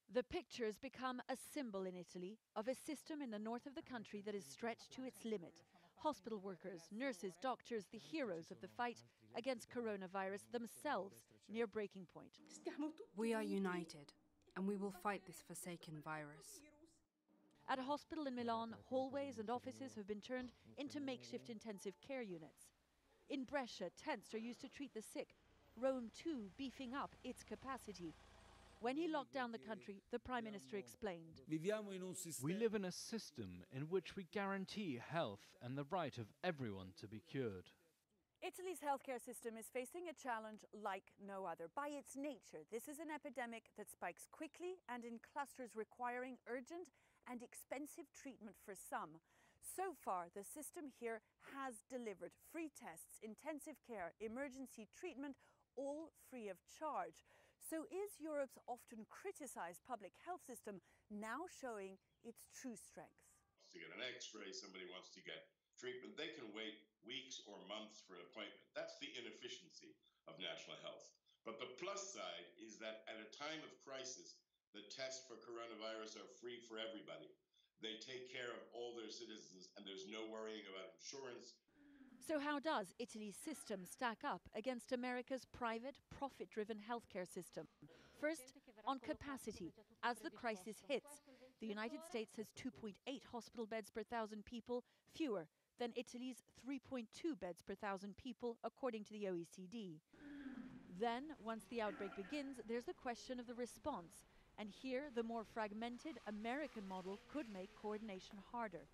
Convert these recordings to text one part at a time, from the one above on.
The pictures become a symbol in Italy of a system in the north of the country that is stretched to its limit. Hospital workers, nurses, doctors, the heroes of the fight against coronavirus, themselves near breaking point. We are united, and we will fight this forsaken virus. At a hospital in Milan, hallways and offices have been turned into makeshift intensive care units. In Brescia, tents are used to treat the sick. Rome, too, beefing up its capacity. When he locked down the country, the Prime Minister explained. We live in a system in which we guarantee health and the right of everyone to be cured. Italy's healthcare system is facing a challenge like no other. By its nature, this is an epidemic that spikes quickly and in clusters, requiring urgent and expensive treatment for some. So far, the system here has delivered free tests, intensive care, emergency treatment, all free of charge. So is Europe's often criticised public health system now showing its true strength? To get an X-ray, somebody wants to get treatment, they can wait weeks or months for an appointment. That's the inefficiency of national health. But the plus side is that at a time of crisis, the tests for coronavirus are free for everybody. They take care of all their citizens, and there's no worrying about insurance. So how does Italy's system stack up against America's private, profit-driven healthcare system? First, on capacity. As the crisis hits, the United States has 2.8 hospital beds per 1,000 people, fewer than Italy's 3.2 beds per 1,000 people, according to the OECD. Then, once the outbreak begins, there's the question of the response. And here, the more fragmented American model could make coordination harder.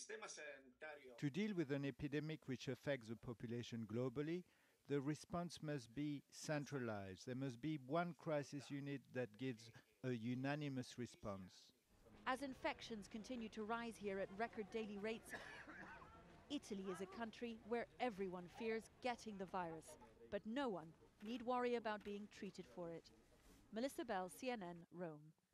To deal with an epidemic which affects the population globally, the response must be centralized. There must be one crisis unit that gives a unanimous response. As infections continue to rise here at record daily rates, Italy is a country where everyone fears getting the virus, but no one need worry about being treated for it. Melissa Bell, CNN, Rome.